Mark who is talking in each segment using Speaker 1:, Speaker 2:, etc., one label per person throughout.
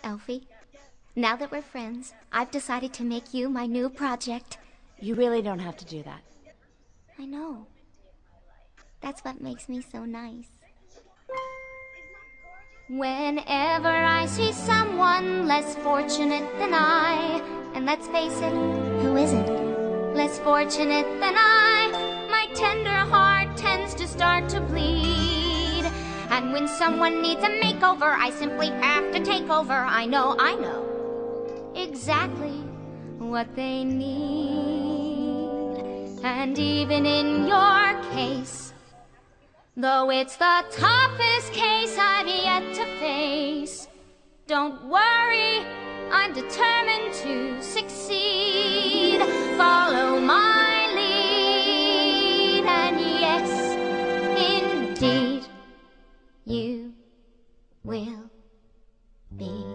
Speaker 1: Elfie. Now that we're friends, I've decided to make you my new project.
Speaker 2: You really don't have to do that.
Speaker 1: I know. That's what makes me so nice. Whenever I see someone less fortunate than I, and let's face it, who isn't less fortunate than I, my tender heart tends to start to bleed. And when someone needs a makeover, I simply have to take over. I know exactly what they need. And even in your case, though it's the toughest case I've yet to face, don't worry, I'm determined to succeed. Follow my lead, and yes, indeed, you will be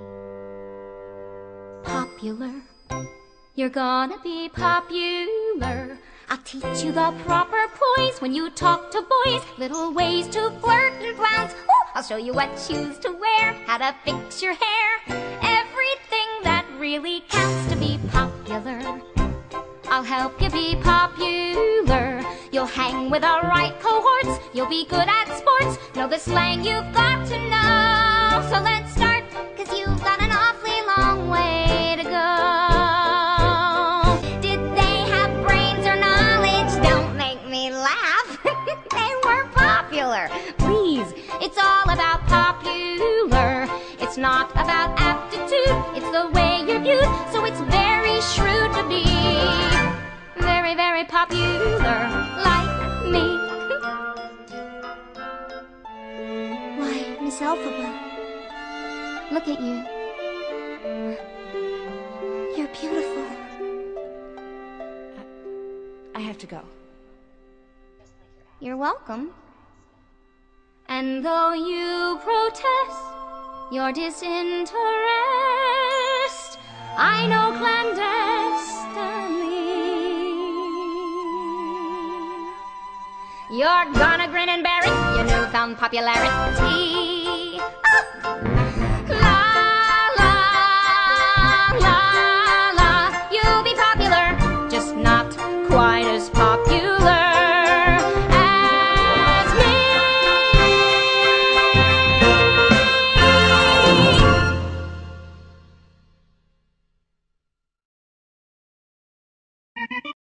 Speaker 1: popular. You're gonna be popular. I'll teach you the proper poise when you talk to boys, little ways to flirt and flounce. Ooh, I'll show you what shoes to wear, how to fix your hair, everything that really counts to be popular. I'll help you be popular. You'll hang with the right cohorts, you'll be good at sports, know the slang you've got to know. So let's start, 'cause you've got an awfully long way to go. Did they have brains or knowledge? Don't make me laugh. They were popular. Please, it's all about popular. It's not about aptitude, it's the way you're viewed. So it's very shrewd to be very, very popular, like me. Why, Miss Elphaba, look at you. You're beautiful.
Speaker 2: I have to go.
Speaker 1: You're welcome. And though you protest your disinterest, I know clandestinely you're gonna grin and bear it, your newfound popularity. Ah!